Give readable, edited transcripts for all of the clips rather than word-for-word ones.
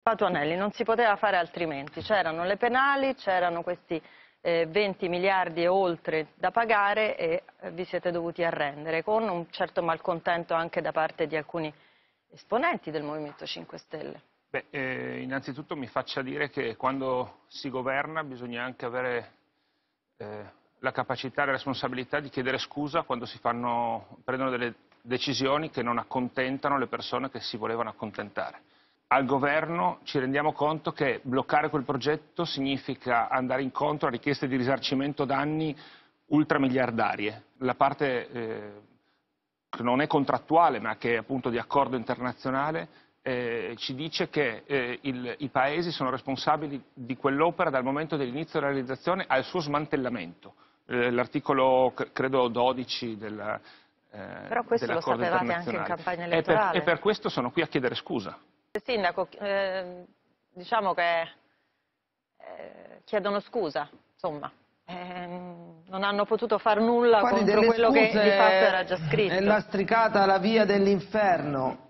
Patuanelli, non si poteva fare altrimenti, c'erano le penali, c'erano questi 20 miliardi e oltre da pagare e vi siete dovuti arrendere, con un certo malcontento anche da parte di alcuni esponenti del Movimento 5 Stelle. Beh, innanzitutto mi faccia dire che quando si governa bisogna anche avere la capacità e la responsabilità di chiedere scusa quando si prendono delle decisioni che non accontentano le persone che si volevano accontentare. Al governo ci rendiamo conto che bloccare quel progetto significa andare incontro a richieste di risarcimento danni ultramiliardarie. La parte che non è contrattuale ma che è appunto di accordo internazionale ci dice che i paesi sono responsabili di quell'opera dal momento dell'inizio della realizzazione al suo smantellamento. L'articolo credo 12 Però questo lo sapevate anche in campagna elettorale. E per questo sono qui a chiedere scusa. Sindaco, diciamo che chiedono scusa, insomma, non hanno potuto far nulla contro quello che di fatto era già scritto. È lastricata la via dell'inferno.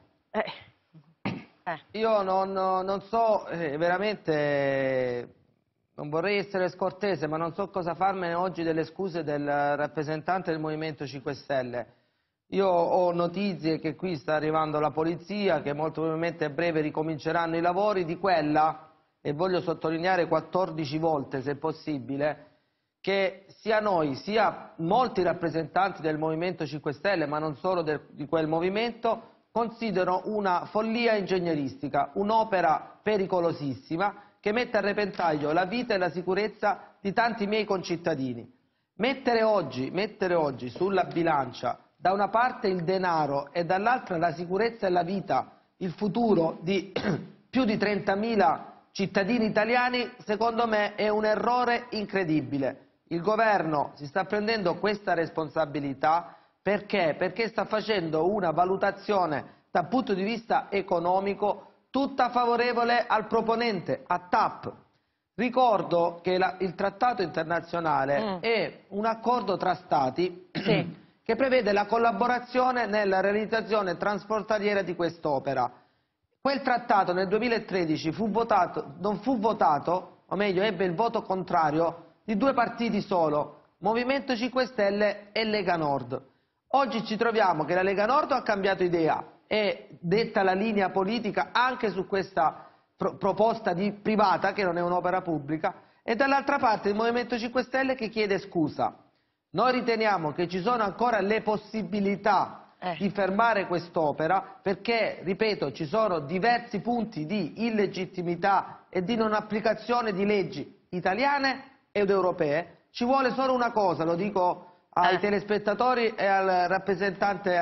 Io non so, veramente, non vorrei essere scortese, ma non so cosa farmene oggi delle scuse del rappresentante del Movimento 5 Stelle. Io ho notizie che qui sta arrivando la polizia, che molto probabilmente a breve ricominceranno i lavori di quella, e voglio sottolineare 14 volte se possibile, che sia noi, sia molti rappresentanti del Movimento 5 Stelle, ma non solo di quel movimento, considerano una follia ingegneristica, un'opera pericolosissima che mette a repentaglio la vita e la sicurezza di tanti miei concittadini. Mettere oggi sulla bilancia da una parte il denaro e dall'altra la sicurezza e la vita, il futuro di più di 30.000 cittadini italiani, secondo me è un errore incredibile. Il governo si sta prendendo questa responsabilità perché? Perché sta facendo una valutazione dal punto di vista economico tutta favorevole al proponente, a TAP. Ricordo che il trattato internazionale è un accordo tra stati che prevede la collaborazione nella realizzazione transfrontaliera di quest'opera. Quel trattato nel 2013 non fu votato, o meglio ebbe il voto contrario, di due partiti solo, Movimento 5 Stelle e Lega Nord. Oggi ci troviamo che la Lega Nord ha cambiato idea e detta la linea politica anche su questa proposta privata, che non è un'opera pubblica, e dall'altra parte il Movimento 5 Stelle che chiede scusa. Noi riteniamo che ci sono ancora le possibilità di fermare quest'opera perché, ripeto, ci sono diversi punti di illegittimità e di non applicazione di leggi italiane ed europee. Ci vuole solo una cosa, lo dico ai telespettatori e al rappresentante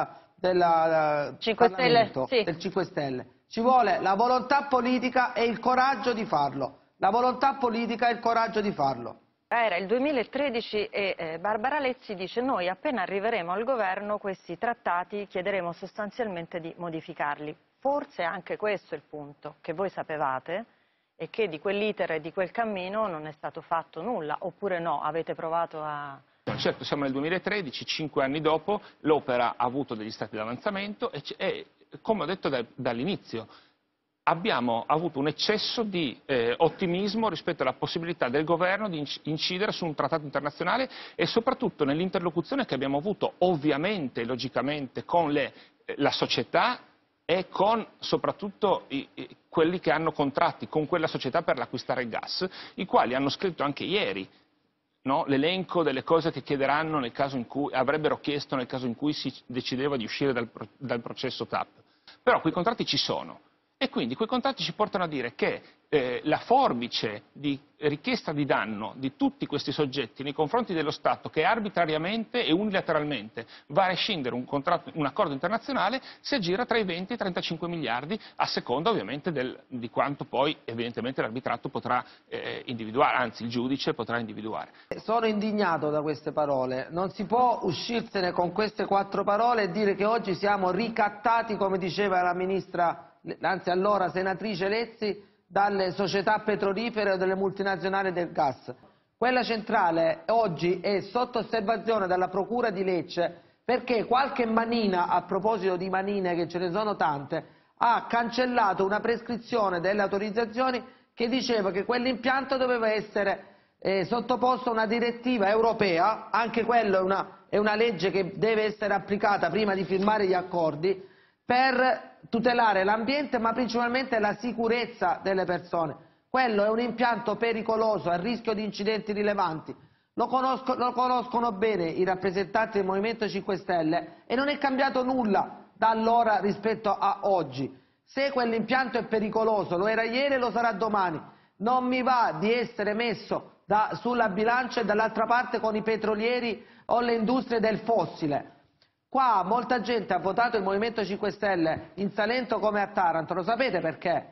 del 5 Stelle, del 5 Stelle. Ci vuole la volontà politica e il coraggio di farlo. La volontà politica e il coraggio di farlo. Era il 2013 e Barbara Lezzi dice: noi appena arriveremo al governo questi trattati chiederemo sostanzialmente di modificarli. Forse anche questo è il punto, che voi sapevate e che di quell'iter e di quel cammino non è stato fatto nulla, oppure no, avete provato a... Certo, siamo nel 2013, 5 anni dopo, l'opera ha avuto degli stati di avanzamento e come ho detto dall'inizio, abbiamo avuto un eccesso di ottimismo rispetto alla possibilità del governo di incidere su un trattato internazionale e soprattutto nell'interlocuzione che abbiamo avuto ovviamente e logicamente con la società e con soprattutto quelli che hanno contratti con quella società per l'acquistare il gas, i quali hanno scritto anche ieri l'elenco delle cose che chiederanno nel caso in cui avrebbero chiesto nel caso in cui si decideva di uscire dal processo TAP. Però quei contratti ci sono. E quindi quei contratti ci portano a dire che la forbice di richiesta di danno di tutti questi soggetti nei confronti dello Stato, che arbitrariamente e unilateralmente va a rescindere un accordo internazionale, si aggira tra i 20 e i 35 miliardi, a seconda ovviamente di quanto poi evidentemente l'arbitrato potrà individuare, anzi il giudice potrà individuare. Sono indignato da queste parole, non si può uscirsene con queste 4 parole e dire che oggi siamo ricattati, come diceva la ministra, anzi allora senatrice Lezzi, dalle società petrolifere o delle multinazionali del gas. Quella centrale oggi è sotto osservazione dalla Procura di Lecce perché qualche manina, a proposito di manine che ce ne sono tante, ha cancellato una prescrizione delle autorizzazioni che diceva che quell'impianto doveva essere sottoposto a una direttiva europea, anche quello è una legge che deve essere applicata prima di firmare gli accordi, per tutelare l'ambiente ma principalmente la sicurezza delle persone. Quello è un impianto pericoloso, a rischio di incidenti rilevanti. Lo conoscono bene i rappresentanti del Movimento 5 Stelle e non è cambiato nulla da allora rispetto a oggi. Se quell'impianto è pericoloso, lo era ieri e lo sarà domani. Non mi va di essere messo sulla bilancia e dall'altra parte con i petrolieri o le industrie del fossile. Qua molta gente ha votato il Movimento 5 Stelle in Salento come a Taranto, lo sapete perché?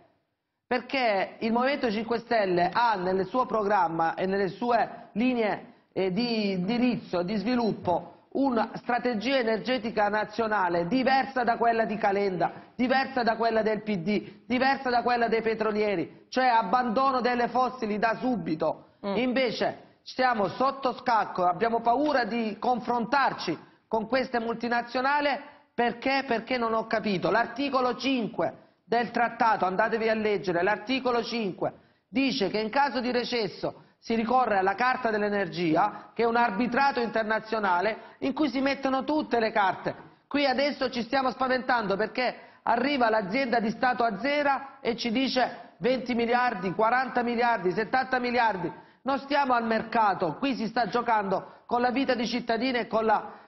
Perché il Movimento 5 Stelle ha nel suo programma e nelle sue linee di indirizzo, di sviluppo, una strategia energetica nazionale diversa da quella di Calenda, diversa da quella del PD, diversa da quella dei petrolieri, cioè abbandono delle fossili da subito. Invece stiamo sotto scacco, abbiamo paura di confrontarci con queste multinazionali perché? Perché non ho capito. L'articolo 5 del trattato, andatevi a leggere, l'articolo 5 dice che in caso di recesso si ricorre alla Carta dell'Energia, che è un arbitrato internazionale in cui si mettono tutte le carte. Qui adesso ci stiamo spaventando perché arriva l'azienda di Stato Azera e ci dice 20 miliardi, 40 miliardi, 70 miliardi. Non stiamo al mercato, qui si sta giocando con la vita dei cittadini e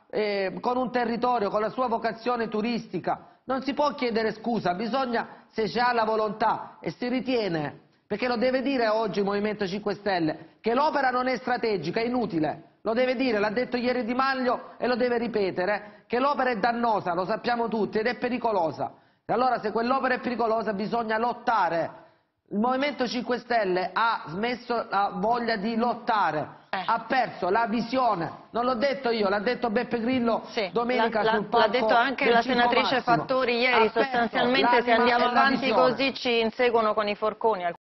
con un territorio, con la sua vocazione turistica. Non si può chiedere scusa, bisogna, se si ha la volontà e si ritiene, perché lo deve dire oggi il Movimento 5 Stelle, che l'opera non è strategica, è inutile, lo deve dire, l'ha detto ieri Di Maio e lo deve ripetere, che l'opera è dannosa, lo sappiamo tutti, ed è pericolosa. E allora se quell'opera è pericolosa bisogna lottare. Il Movimento 5 Stelle ha smesso la voglia di lottare, ha perso la visione, non l'ho detto io, l'ha detto Beppe Grillo domenica sul palco. L'ha detto anche la senatrice Fattori ieri, sostanzialmente se andiamo avanti così ci inseguono con i forconi.